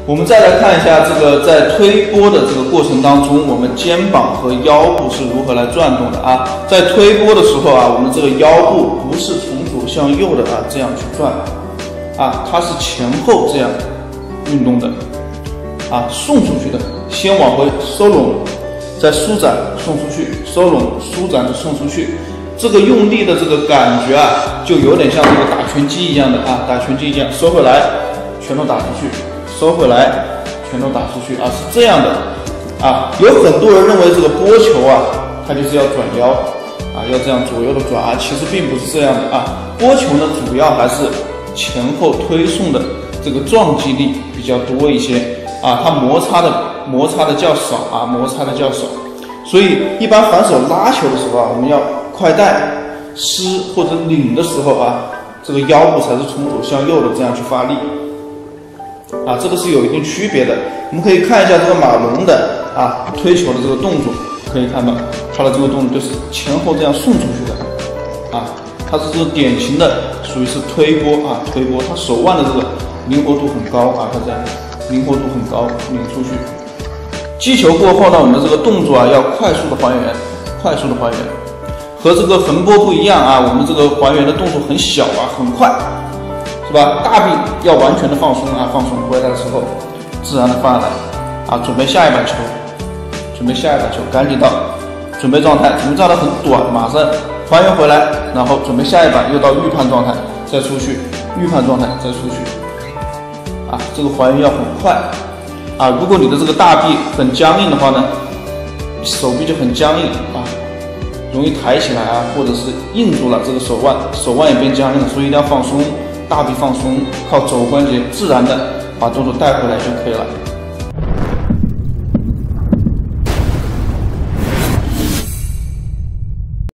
我们再来看一下这个在推波的这个过程当中，我们肩膀和腰部是如何来转动的啊？在推波的时候啊，我们这个腰部不是从左向右的啊这样去转啊，它是前后这样运动的啊，送出去的，先往回收拢，再舒展送出去，收拢舒展的送出去。这个用力的这个感觉啊，就有点像这个打拳击一样的啊，打拳击一样，收回来，拳头打出去。收回来，拳头打出去啊，是这样的啊。有很多人认为这个波球啊，它就是要转腰啊，要这样左右的转啊，其实并不是这样的啊。波球呢，主要还是前后推送的这个撞击力比较多一些啊，它摩擦的较少啊，摩擦的较少。所以一般反手拉球的时候啊，我们要快带、施或者领的时候啊，这个腰部才是从左向右的这样去发力。啊，这个是有一定区别的。我们可以看一下这个马龙的啊推球的这个动作，可以看到他的这个动作就是前后这样送出去的啊，他是这个典型的属于是推波啊，推波，他手腕的这个灵活度很高啊，他这样灵活度很高，拧出去。击球过后呢，我们的这个动作啊要快速的还原，快速的还原，和这个横波不一样啊，我们这个还原的动作很小啊，很快。是吧？大臂要完全的放松啊，放松回来的时候，自然的放下来啊，准备下一板球，准备下一板球，赶紧到准备状态，准备状态很短，马上还原回来，然后准备下一板，又到预判状态，再出去，预判状态再出去，啊，这个还原要很快啊。如果你的这个大臂很僵硬的话呢，手臂就很僵硬啊，容易抬起来啊，或者是硬住了这个手腕也变僵硬了，所以一定要放松。大臂放松，靠肘关节自然的把动作带回来就可以了。